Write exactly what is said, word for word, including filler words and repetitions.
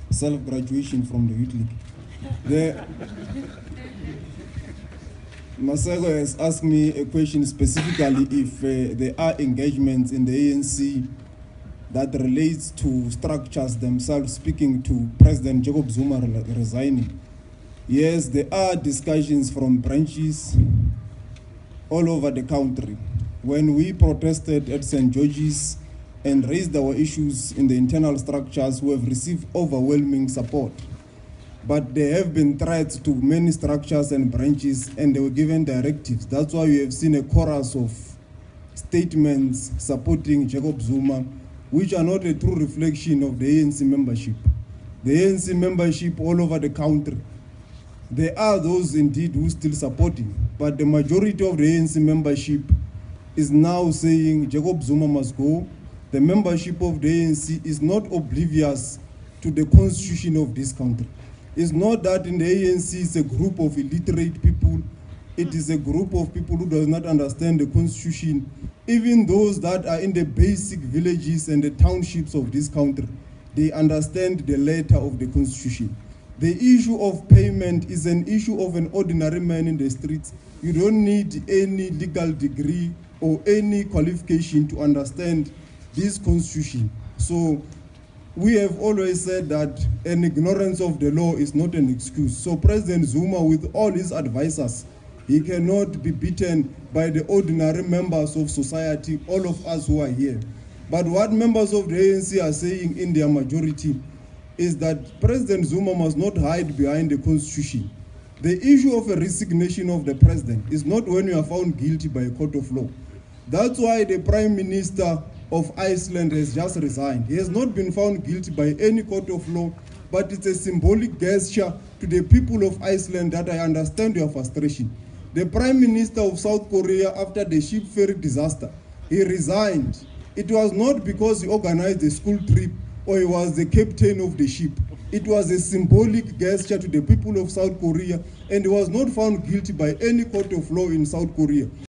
self-graduation from the Youth League. The, Masego has asked me a question specifically if uh, there are engagements in the A N C that relates to structures themselves, speaking to President Jacob Zuma resigning. Yes, there are discussions from branches all over the country. When we protested at Saint George's and raised our issues in the internal structures, we have received overwhelming support. But there have been threats to many structures and branches, and they were given directives. That's why you have seen a chorus of statements supporting Jacob Zuma, which are not a true reflection of the A N C membership. The A N C membership all over the country, there are those indeed who still supporting, but the majority of the A N C membership is now saying Jacob Zuma must go. The membership of the A N C is not oblivious to the constitution of this country. It's not that in the A N C is a group of illiterate people. It is a group of people who does not understand the constitution. Even those that are in the basic villages and the townships of this country, they understand the letter of the constitution. The issue of payment is an issue of an ordinary man in the streets. You don't need any legal degree or any qualification to understand this constitution. So we have always said that an ignorance of the law is not an excuse. So President Zuma, with all his advisors, he cannot be beaten by the ordinary members of society, all of us who are here. But what members of the A N C are saying in their majority is that President Zuma must not hide behind the constitution. The issue of a resignation of the president is not when you are found guilty by a court of law. That's why the Prime Minister of Iceland has just resigned. He has not been found guilty by any court of law, but it's a symbolic gesture to the people of Iceland that I understand your frustration. The Prime Minister of South Korea, after the ship ferry disaster, he resigned. It was not because he organized a school trip or he was the captain of the ship. It was a symbolic gesture to the people of South Korea, and he was not found guilty by any court of law in South Korea.